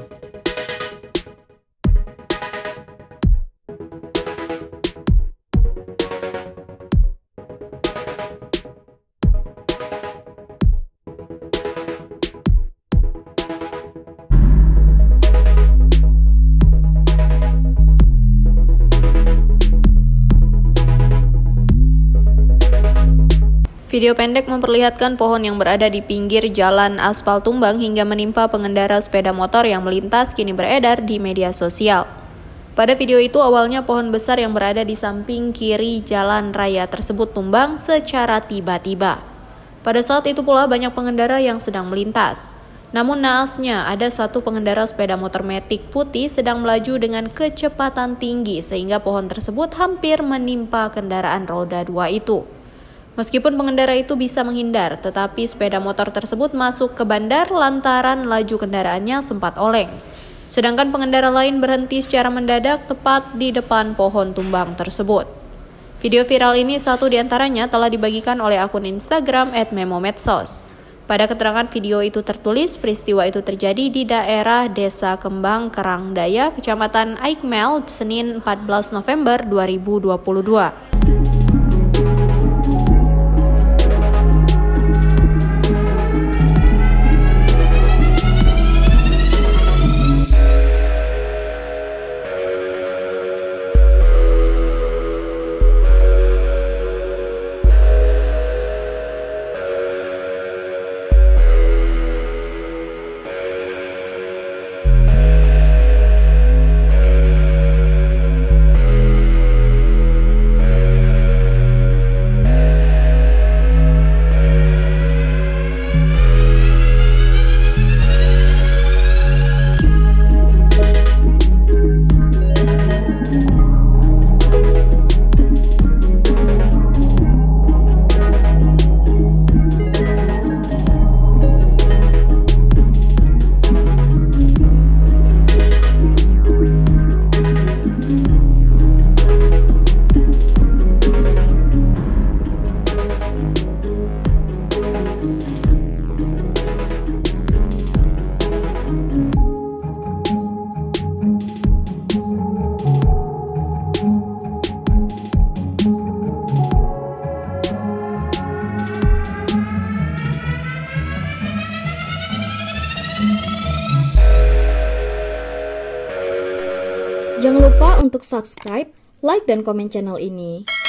Video pendek memperlihatkan pohon yang berada di pinggir jalan aspal tumbang hingga menimpa pengendara sepeda motor yang melintas kini beredar di media sosial. Pada video itu awalnya pohon besar yang berada di samping kiri jalan raya tersebut tumbang secara tiba-tiba. Pada saat itu pula banyak pengendara yang sedang melintas. Namun naasnya ada satu pengendara sepeda motor Matic putih sedang melaju dengan kecepatan tinggi sehingga pohon tersebut hampir menimpa kendaraan roda 2 itu. Meskipun pengendara itu bisa menghindar, tetapi sepeda motor tersebut masuk ke bandar lantaran laju kendaraannya sempat oleng. Sedangkan pengendara lain berhenti secara mendadak tepat di depan pohon tumbang tersebut. Video viral ini satu diantaranya telah dibagikan oleh akun Instagram @memomedsos. Pada keterangan video itu tertulis peristiwa itu terjadi di daerah Desa Kembang Kerangdaya, Kecamatan Aikmel, Senin 14 November 2022. Jangan lupa untuk subscribe, like, dan komen channel ini.